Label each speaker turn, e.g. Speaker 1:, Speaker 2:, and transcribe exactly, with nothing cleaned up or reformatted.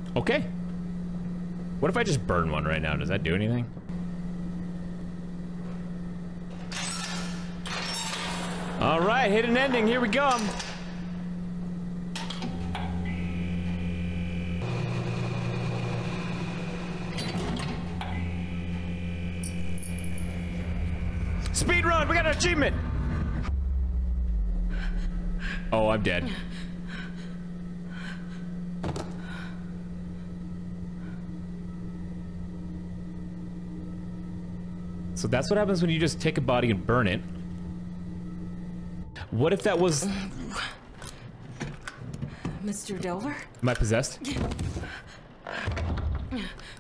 Speaker 1: Okay. What if I just burn one right now? Does that do anything? All right, hidden ending. Here we go. Speed run. We got an achievement. Oh, I'm dead. So that's what happens when you just take a body and burn it. What if that was...
Speaker 2: Mister Delver?
Speaker 1: Am I possessed?